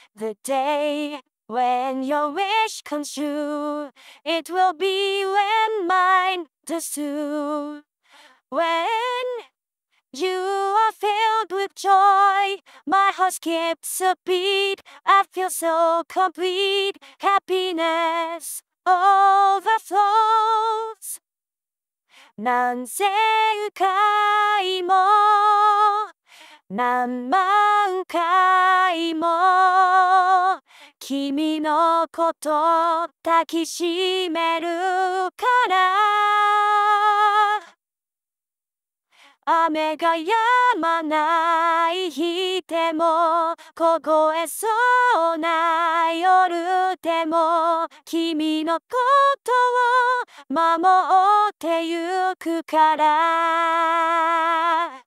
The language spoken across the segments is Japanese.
The day when your wish comes true, it will be when mine does too. When you are filled with joy, my heart skips a beat. I feel so complete. Happiness overflows. 何千回も何万回も君のこと抱きしめるから雨が止まない日でも凍えそうな夜でも君のことを守ってゆくから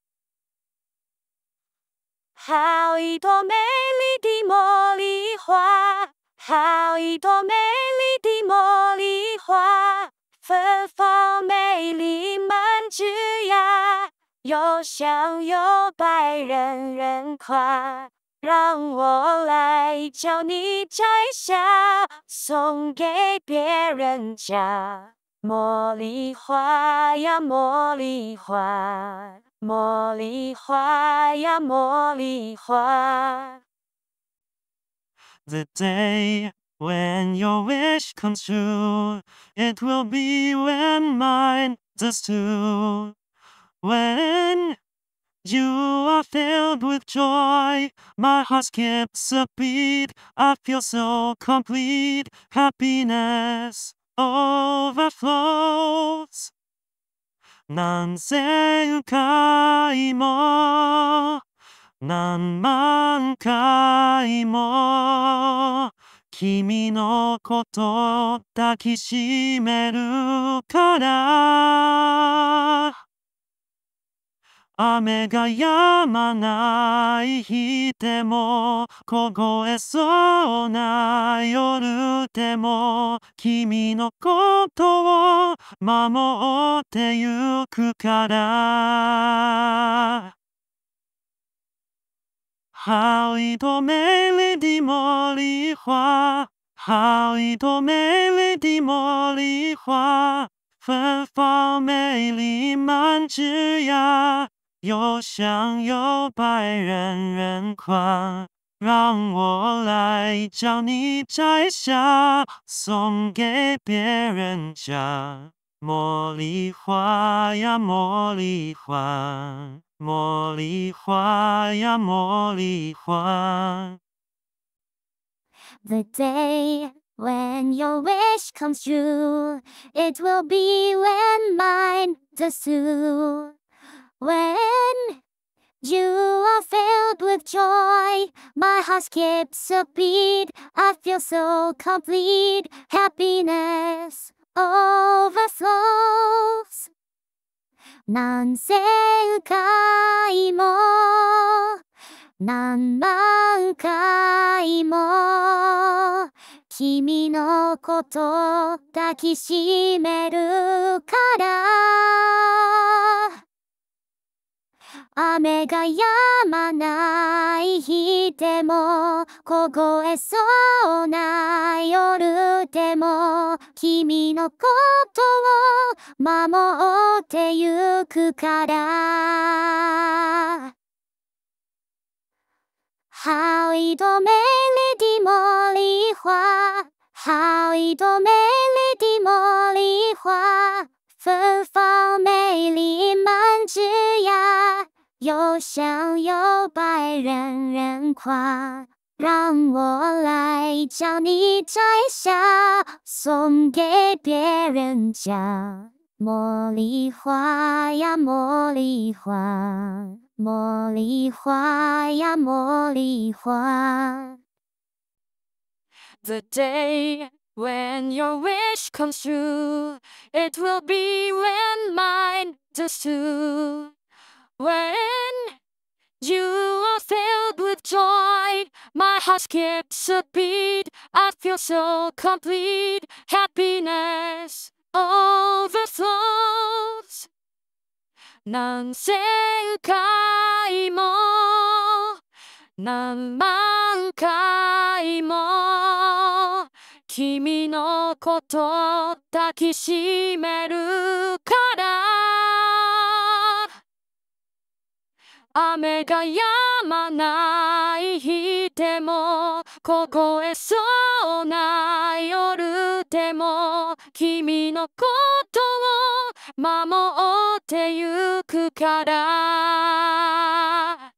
好一朵美丽的茉莉花，好一朵美丽的茉莉花，芬芳美丽满枝桠，又香又白人人夸。让我来教你摘下，送给别人家。茉莉花呀，茉莉花。茉莉花呀，茉莉花。 The day when your wish comes true, it will be when mine does too. When you are filled with joy, my heart skips a beat. I feel so complete. Happiness overflows. 何千回も何万回も君のこと抱きしめるから雨が止まない日でも凍えそうな夜でも君のことを守ってゆくから好一朵美丽的茉莉花，好一朵美丽的茉莉花，芬芳美丽满枝桠，又香又白人人夸。让我来教你摘下，送给别人家。茉莉花呀，茉莉花。茉莉花呀，茉莉花。 The day when your wish comes true, it will be when mine does too. When you are filled with joy, my heart skips a beat. I feel so complete. Happiness overflows. 何千回も何万回も君のこと抱きしめるから雨が止まない日でも凍えそうな夜でも君のことを守ってゆくから好一朵美丽的茉莉花，好一朵美丽的茉莉花，芬芳美丽满枝桠，又香又白人人夸。让我来教你摘下，送给别人家。茉莉花呀，茉莉花。茉莉花呀，茉莉花。The day when your wish comes true, it will be when mine does too. When you are filled with joy, my heart skips a beat. I feel so complete. Happiness overflows. 何千回も何万回回も君のこと抱きしめるから雨が止まない日でも凍えそうな夜でも君のことを守ってゆくから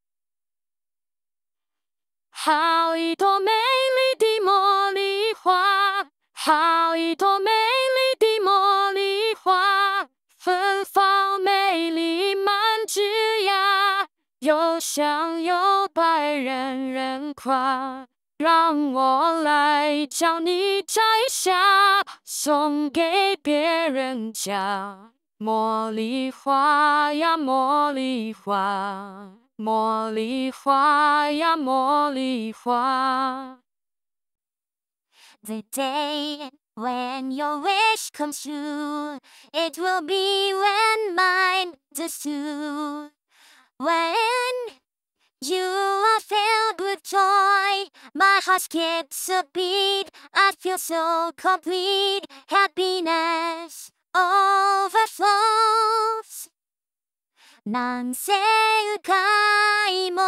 好一朵美丽的茉莉花，好一朵美丽的茉莉花，芬芳美丽满枝桠，又香又白，人人夸。让我来将你摘下，送给别人家。茉莉花呀，茉莉花。茉莉花呀，茉莉花。The day when your wish comes true, it will be when mine does too. When you are filled with joy, my heart skips a beat. I feel so complete, happiness overflows. 何千回も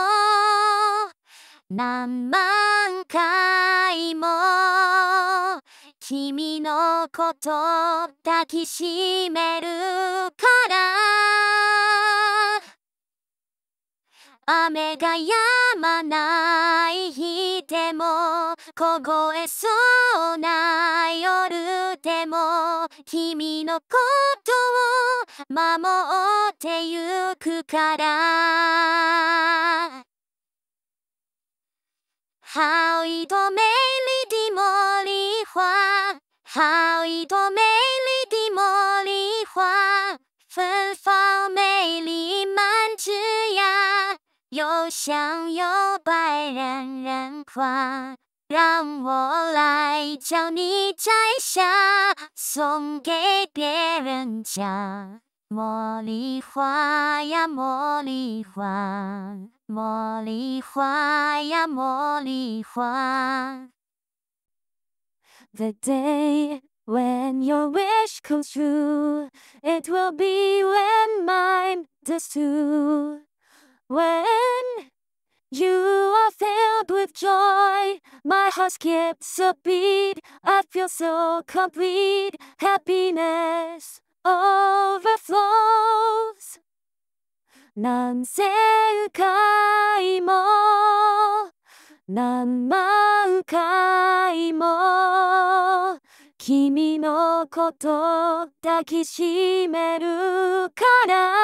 何万回も君のこと抱きしめるから雨が止まない日でも凍えそうな夜でも君のことを守ってゆくから好一朵美丽的茉莉花，好一朵美丽的茉莉花，芬芳美丽满枝桠，又香又白，人人夸。让我来将你摘下，送给别人家。茉莉花呀，茉莉花，茉莉花呀，茉莉花。The day when your wish comes true, it will be when mine does too. When you are filled with joy, my heart skips a beat. I feel so complete, happiness overflows. 何千回も何万回も君のこと抱きしめるから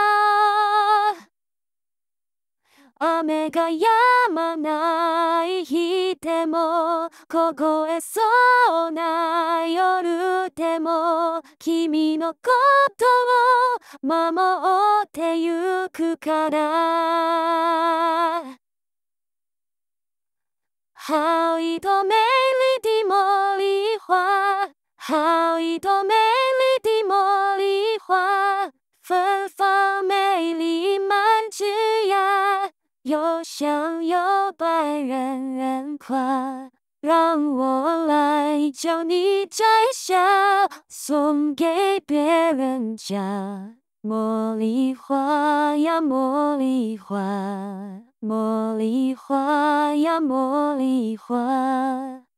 雨が止まない日でも凍えそうな夜でも君のことを守ってゆくから好一朵美丽的茉莉花，好一朵美丽的茉莉花，芬芳美丽满枝桠，又香又白，人人夸。让我来将你摘下，送给别人家。茉莉花呀，茉莉花，茉莉花呀，茉莉花。